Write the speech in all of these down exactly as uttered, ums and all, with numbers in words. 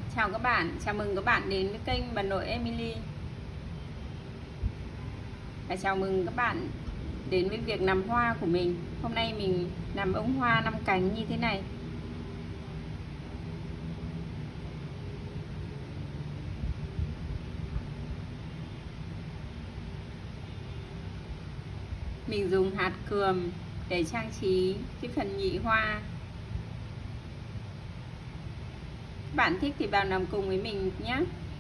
Chào các bạn, chào mừng các bạn đến với kênh Bà Nội Emily. Và chào mừng các bạn đến với việc làm hoa của mình. Hôm nay mình làm ống hoa năm cánh như thế này. Mình dùng hạt cườm để trang trí cái phần nhị hoa. Các bạn thích thì vào làm cùng với mình nhé.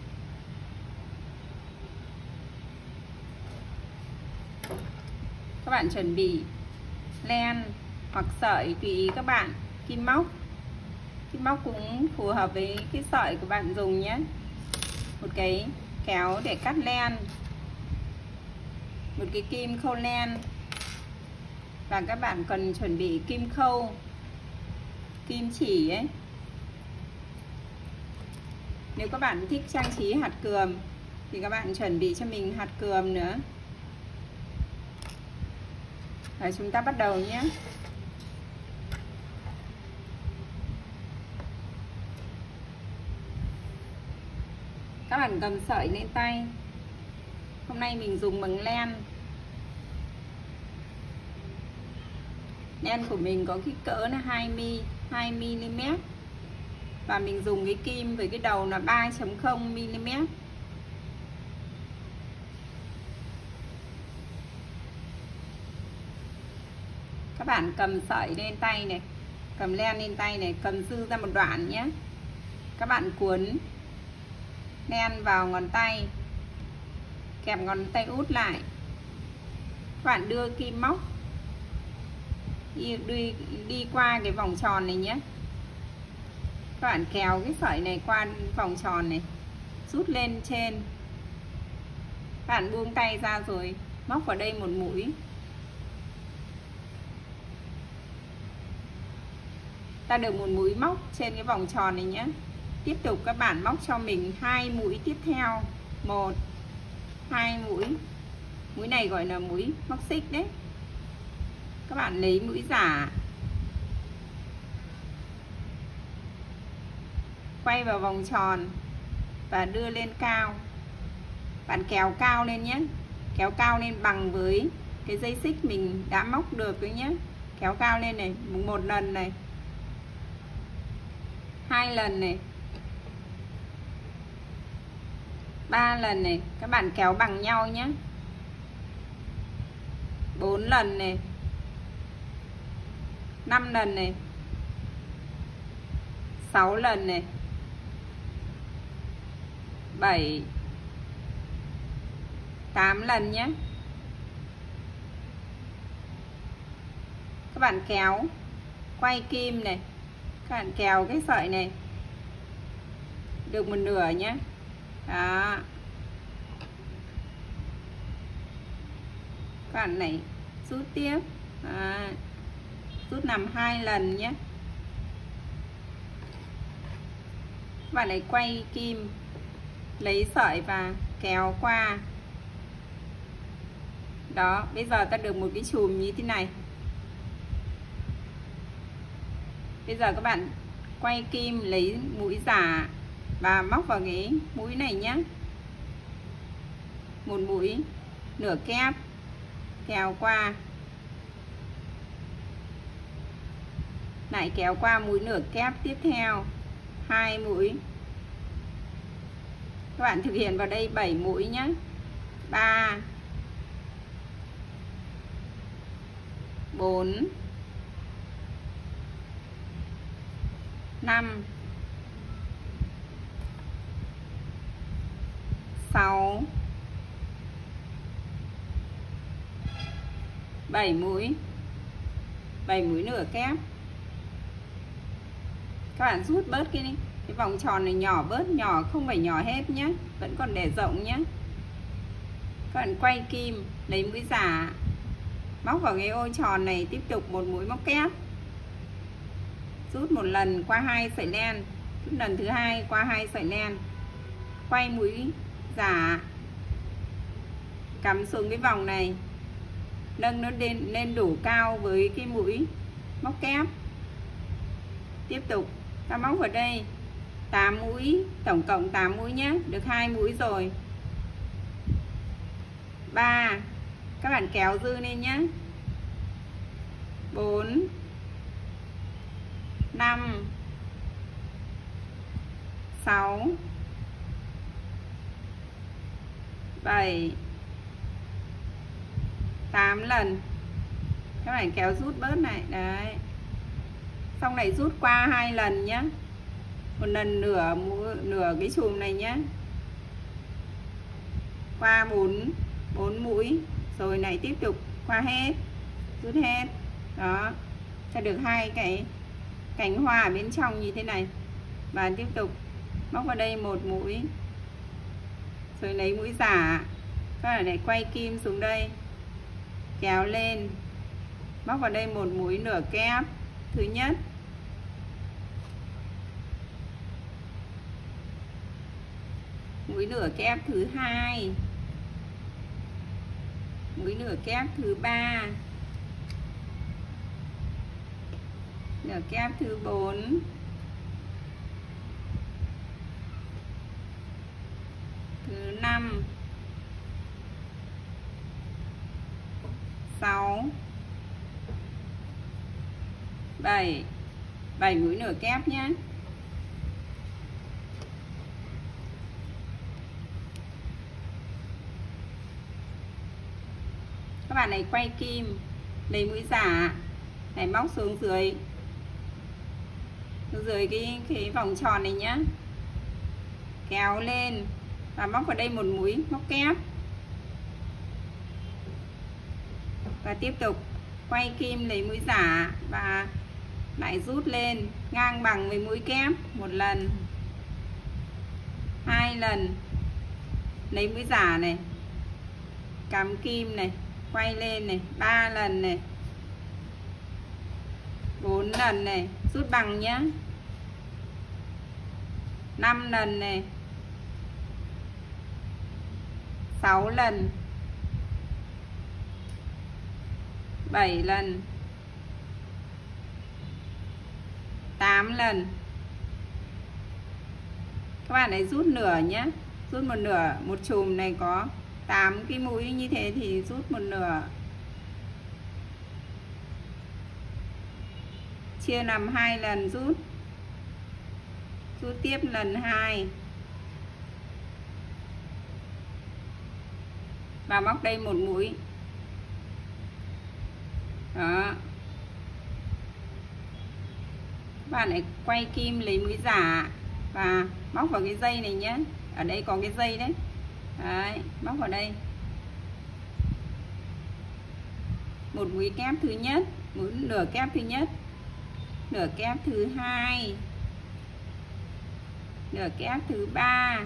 Các bạn chuẩn bị len hoặc sợi tùy ý các bạn, kim móc. Kim móc cũng phù hợp với cái sợi của bạn dùng nhé. Một cái kéo để cắt len, một cái kim khâu len, và các bạn cần chuẩn bị kim khâu, kim chỉ ấy. Nếu các bạn thích trang trí hạt cườm thì các bạn chuẩn bị cho mình hạt cườm nữa. Rồi chúng ta bắt đầu nhé. Các bạn cầm sợi lên tay. Hôm nay mình dùng bằng len. Len của mình có kích cỡ là hai mi li mét. Và mình dùng cái kim với cái đầu là ba chấm không mi li mét. Các bạn cầm sợi lên tay này, cầm len lên tay này, cầm dư ra một đoạn nhé. Các bạn cuốn len vào ngón tay, kẹp ngón tay út lại. Các bạn đưa kim móc đi, đi, đi qua cái vòng tròn này nhé. Các bạn kéo cái sợi này qua vòng tròn này, rút lên trên. Các bạn buông tay ra rồi móc vào đây một mũi. Ta được một mũi móc trên cái vòng tròn này nhé. Tiếp tục các bạn móc cho mình hai mũi tiếp theo. Một, hai mũi. Mũi này gọi là mũi móc xích đấy. Các bạn lấy mũi giả, quay vào vòng tròn và đưa lên cao. Bạn kéo cao lên nhé. Kéo cao lên bằng với cái dây xích mình đã móc được đấy nhé. Kéo cao lên này, một lần này, hai lần này, ba lần này. Các bạn kéo bằng nhau nhé. Bốn lần này, năm lần này, sáu lần này, bảy, tám lần nhé. Các bạn kéo, quay kim này, các bạn kéo cái sợi này được một nửa nhé. Đó. Các bạn này rút tiếp. Đó. Rút làm hai lần nhé. Các bạn này quay kim, lấy sợi và kéo qua. Đó, bây giờ ta được một cái chùm như thế này. Bây giờ các bạn quay kim, lấy mũi giả và móc vào cái mũi này nhé. Một mũi nửa kép, kéo qua, lại kéo qua mũi nửa kép tiếp theo, hai mũi. Các bạn thực hiện vào đây bảy mũi nhé. Ba, bốn, năm, sáu, bảy mũi. bảy mũi nửa kép. Các bạn rút bớt cái cái vòng tròn này, nhỏ bớt, nhỏ không phải nhỏ hết nhé, vẫn còn để rộng nhé. Các bạn quay kim, lấy mũi giả, móc vào cái ô tròn này, tiếp tục một mũi móc kép, rút một lần qua hai sợi len, rút lần thứ hai qua hai sợi len, quay mũi giả, cắm xuống cái vòng này, nâng nó lên lên đủ cao với cái mũi móc kép. Tiếp tục ta móc vào đây tám mũi, tổng cộng tám mũi nhé, được hai mũi rồi. ba, các bạn kéo dư lên nhé. bốn, năm, sáu, bảy, tám lần. Các bạn kéo rút bớt này, đấy. Xong này rút qua hai lần nhé. Một lần nửa mũi, nửa cái chùm này nhé. Qua bốn bốn mũi, rồi này tiếp tục qua hết, rút hết. Đó, sẽ được hai cái cánh hoa ở bên trong như thế này. Và tiếp tục móc vào đây một mũi, rồi lấy mũi giả, các bạn này quay kim xuống đây, kéo lên, móc vào đây một mũi nửa kép thứ nhất, mũi nửa kép thứ hai, mũi nửa kép thứ ba, nửa kép thứ bốn, thứ năm, sáu, bảy, bảy mũi nửa kép nhé. Các bạn này quay kim, lấy mũi giả này, móc xuống dưới, xuống dưới cái cái vòng tròn này nhá, kéo lên và móc vào đây một mũi móc kép, và tiếp tục quay kim lấy mũi giả và lại rút lên ngang bằng với mũi kép một lần, hai lần, lấy mũi giả này, cắm kim này, quay lên này, ba lần này, bốn lần này, rút bằng nhá, năm lần này, sáu lần, bảy lần, tám lần. Các bạn hãy rút nửa nhé, rút một nửa, một chùm này có tám cái mũi như thế thì rút một nửa, chia làm hai lần rút, rút tiếp lần hai và móc đây một mũi. Đó, các bạn lại quay kim lấy mũi giả và móc vào cái dây này nhé, ở đây có cái dây đấy. Đấy, móc vào đây một mũi kép thứ nhất, mũi nửa kép thứ nhất, nửa kép thứ hai, nửa kép thứ ba,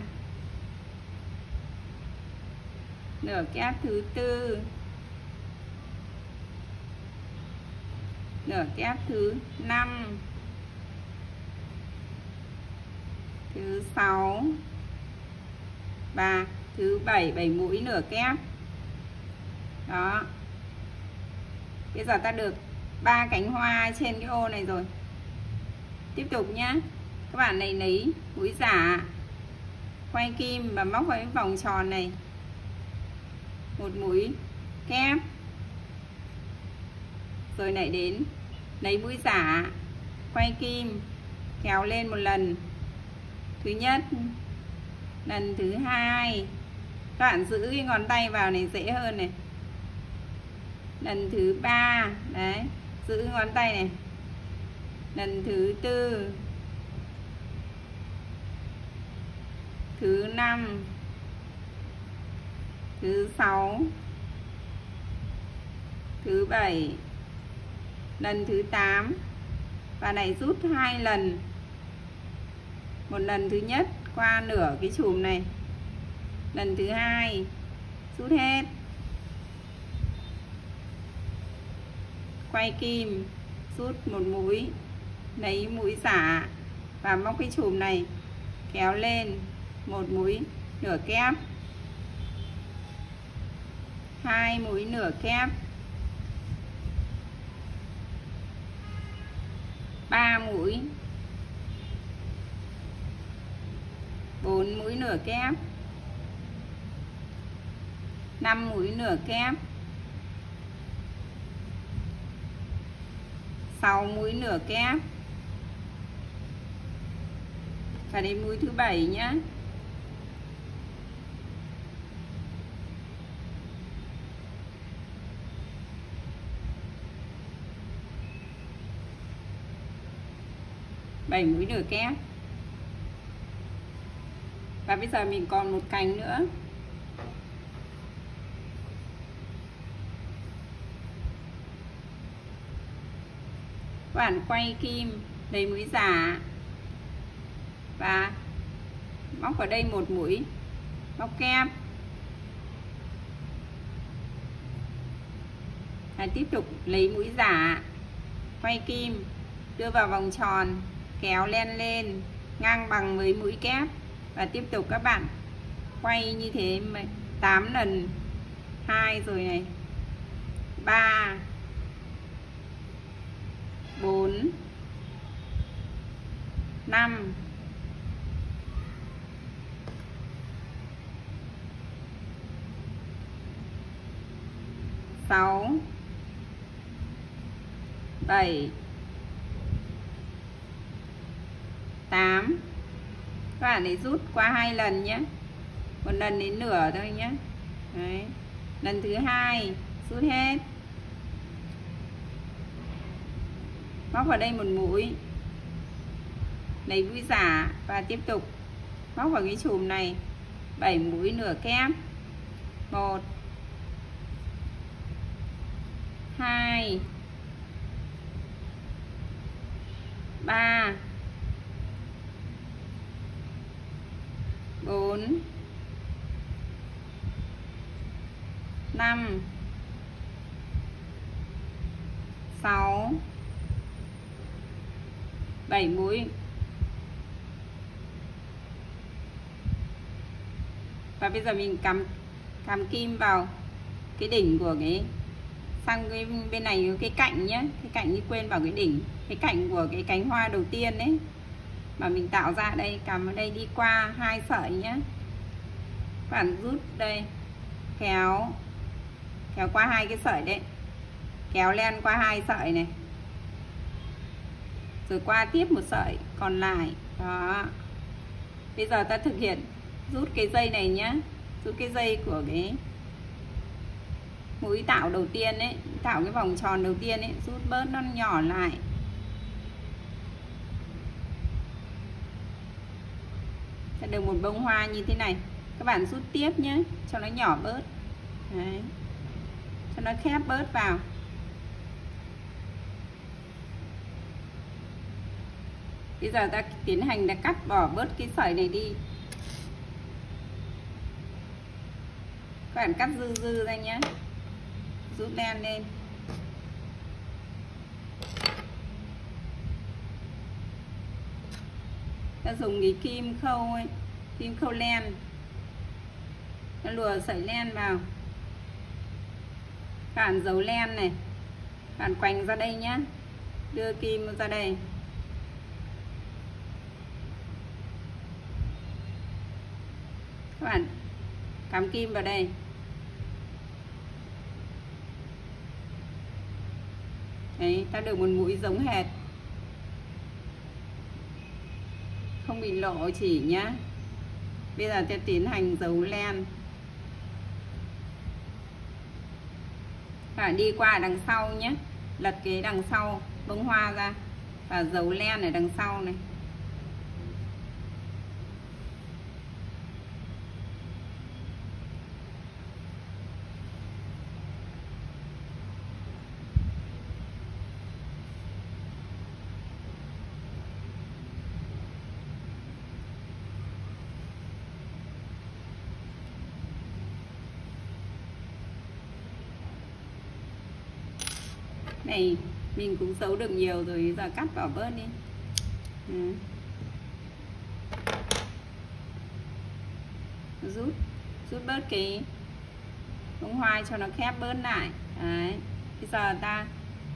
nửa kép thứ tư, nửa kép thứ năm, thứ sáu và thứ bảy, bảy mũi nửa kép. Đó, bây giờ ta được ba cánh hoa trên cái ô này rồi. Tiếp tục nhá, các bạn này lấy mũi giả, quay kim và móc vào cái vòng tròn này một mũi kép, rồi lại đến lấy mũi giả, quay kim, kéo lên một lần thứ nhất, lần thứ hai, các bạn giữ cái ngón tay vào này dễ hơn này, lần thứ ba, đấy, giữ ngón tay này, lần thứ tư, thứ năm, thứ sáu, thứ bảy, lần thứ tám, và này rút hai lần, một lần thứ nhất qua nửa cái chùm này, lần thứ hai rút hết, quay kim, rút một mũi, lấy mũi giả và móc cái chùm này, kéo lên một mũi nửa kép, hai mũi nửa kép, ba mũi, bốn mũi nửa kép, năm mũi nửa kép, sáu mũi nửa kép, và đến mũi thứ bảy nhé. bảy mũi nửa kép. Và bây giờ mình còn một cành nữa. Các bạn quay kim lấy mũi giả và móc vào đây một mũi móc kép, và tiếp tục lấy mũi giả quay kim đưa vào vòng tròn, kéo len lên ngang bằng với mũi kép, và tiếp tục các bạn quay như thế tám lần. Hai rồi này, ba, bốn, năm, sáu, bảy, tám. Các bạn ấy rút qua hai lần nhé, một lần đến nửa thôi nhé. Đấy. Lần thứ hai rút hết, móc vào đây một mũi, lấy mũi giả và tiếp tục móc vào cái chùm này bảy mũi nửa kép. Một, hai, ba, bốn, năm, sáu, bảy mũi. Và bây giờ mình cắm cắm kim vào cái đỉnh của cái, sang cái bên này cái cạnh nhé, cái cạnh như quên vào cái đỉnh, cái cạnh của cái cánh hoa đầu tiên đấy mà mình tạo ra. Đây, cắm ở đây đi qua hai sợi nhé. Các bạn rút đây, kéo kéo qua hai cái sợi đấy, kéo len qua hai sợi này, rồi qua tiếp một sợi còn lại. Đó, bây giờ ta thực hiện rút cái dây này nhé, rút cái dây của cái mũi tạo đầu tiên ấy, tạo cái vòng tròn đầu tiên ấy, rút bớt nó nhỏ lại. Sẽ được một bông hoa như thế này. Các bạn rút tiếp nhé, cho nó nhỏ bớt. Đấy, cho nó khép bớt vào. Bây giờ ta tiến hành là cắt bỏ bớt cái sợi này đi. Các bạn cắt dư dư ra nhé, rút len lên. Ta dùng cái kim khâu ấy, kim khâu len, ta lùa sợi len vào. Các bạn giấu len này, các bạn quanh ra đây nhé, đưa kim ra đây. Các bạn cắm kim vào đây. Đấy, ta được một mũi giống hệt, không bị lộ chỉ nhá. Bây giờ ta tiến hành giấu len. Các bạn đi qua đằng sau nhé, lật cái đằng sau bông hoa ra và giấu len ở đằng sau này. Này mình cũng giấu được nhiều rồi, giờ cắt bỏ bớt đi. Ừ. Rút rút bớt cái bông hoa cho nó khép bớt lại. Đấy, bây giờ ta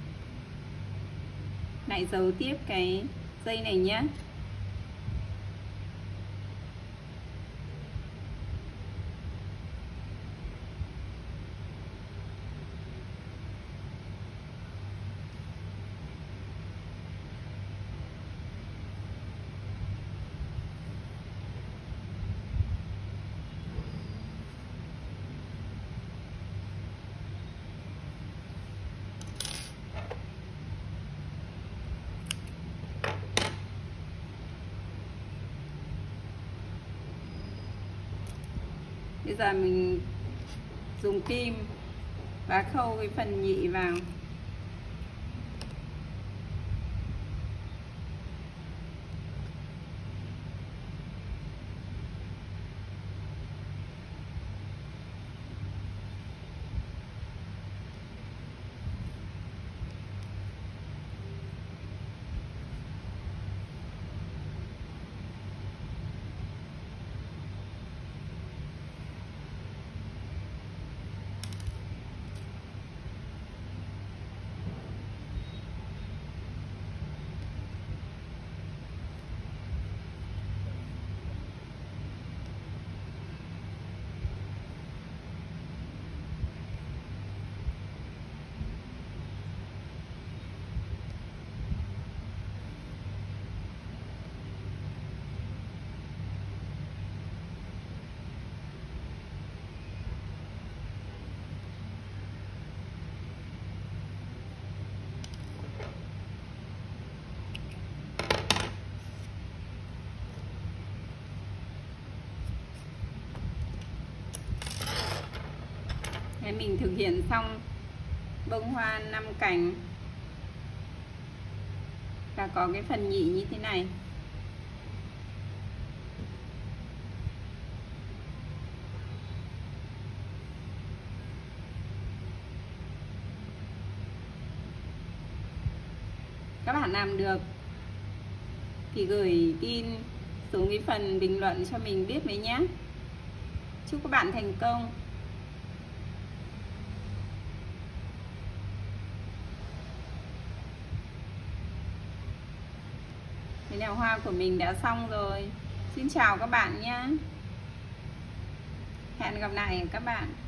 lại giấu tiếp cái dây này nhé. Bây giờ mình dùng kim và khâu cái phần nhị vào. Đấy, mình thực hiện xong bông hoa năm cành và có cái phần nhị như thế này. Các bạn làm được thì gửi tin xuống cái phần bình luận cho mình biết với nhé. Chúc các bạn thành công. Thế nào, hoa của mình đã xong rồi. Xin chào các bạn nhé. Hẹn gặp lại các bạn.